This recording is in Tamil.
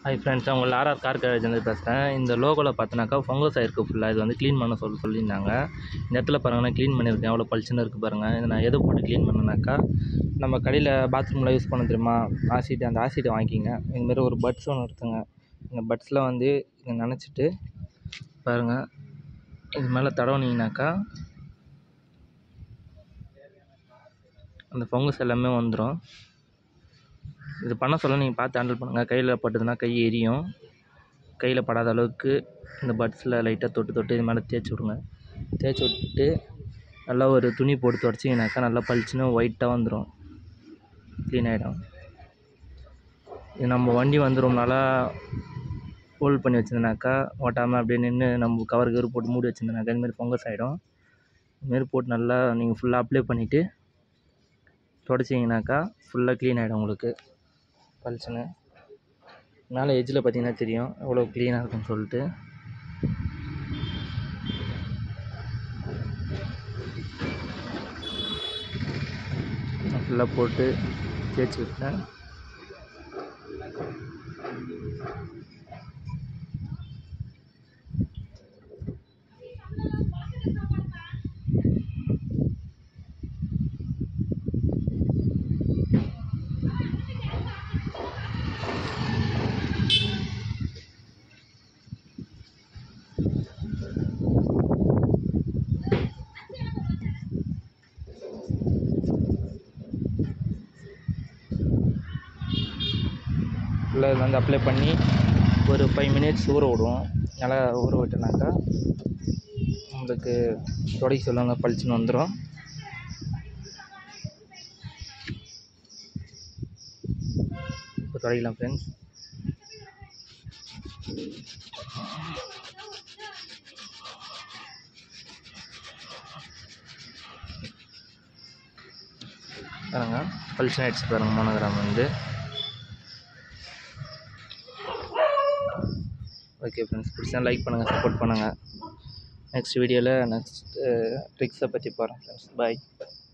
ஹாய் ஃப்ரெண்ட்ஸ், உங்கள் ஆர்ஆர் கார் கேரேஜ்லேருந்து பேசுகிறேன். இந்த லோகோவில் பார்த்தோன்னாக்கா ஃபங்கஸ் ஆகிருக்கு ஃபுல்லாக. இது வந்து க்ளீன் பண்ண சொல்லியிருந்தாங்க. இந்த இடத்துல பாருங்கள், நான் க்ளீன் பண்ணியிருக்கேன். எவ்வளோ பளிச்சுன்னு இருக்குது பாருங்கள். இதை நான் எது போட்டு க்ளீன் பண்ணேனாக்கா, நம்ம கடையில் பாத்ரூமில் யூஸ் பண்ண தெரியுமா ஆசிட், அந்த ஆசிட்டை வாங்கிக்கிங்க. இதுமாரி ஒரு பட்ஸ் ஒன்று எடுத்துங்க. இந்த பட்ஸில் வந்து இதை நனைச்சிட்டு பாருங்கள், இது மேலே தடவுனீங்கனாக்கா அந்த ஃபங்கஸ் எல்லாமே வந்துடும். இது பண்ண சொல்ல நீங்கள் பார்த்து ஹேண்டில் பண்ணுங்கள். கையில் பட்டதுன்னா கை எரியும். கையில் படாத அளவுக்கு இந்த பட்ஸில் லைட்டாக தொட்டு இது மேலே தேய்ச்சி விடுங்க. தேய்ச்சி விட்டுட்டு நல்லா ஒரு துணி போட்டு துடைச்சிங்கனாக்கா நல்லா பளிச்சுன்னு ஒயிட்டாக வந்துடும், க்ளீன் ஆகிடும். இது நம்ம வண்டி வந்து ரொம்ப நாளாக ஹோல்ட் பண்ணி வச்சுருந்தனாக்கா ஓட்டாமல் அப்படியே நின்று நம்ம கவர் போட்டு மூடி வச்சுருந்தனாக்கா இதுமாரி ஃபங்கஸ் ஆகிடும். இதுமாரி போட்டு நல்லா நீங்கள் ஃபுல்லாக அப்ளை பண்ணிவிட்டு துடைச்சிங்கனாக்கா ஃபுல்லாக க்ளீன் ஆகிடும் உங்களுக்கு பளிச்சுன்னு. மேலே எஜ்ஜில் பார்த்தீங்கன்னா தெரியும் எவ்வளோ க்ளீனாக இருக்குன்னு சொல்லிட்டு. ஃபுல்லாக போட்டு தேய்ச்சி விட்டேன். ஃபுல்லாக இதில் வந்து அப்ளை பண்ணி ஒரு 5 மினிட்ஸ் ஊற விடுவோம். நல்லா ஊற விட்டோனாக்கா நம்மளுக்கு துடைக்க சொல்லுவாங்க, பளிச்சுன்னு வந்துடும். இப்போ துடைக்கலாம் ஃப்ரெண்ட்ஸ். பாருங்க, பளிச்சுன்னு ஆகிடுச்சு பாருங்கள். மோனோகிராம் வந்து ஓகே ஃப்ரெண்ட்ஸ், பிடிச்சா லைக் பண்ணுங்கள், சப்போர்ட் பண்ணுங்கள். நெக்ஸ்ட் வீடியோவில் நெக்ஸ்ட் ட்ரிக்ஸை பற்றி பாருங்கள் ஃப்ரெண்ட்ஸ். பாய்.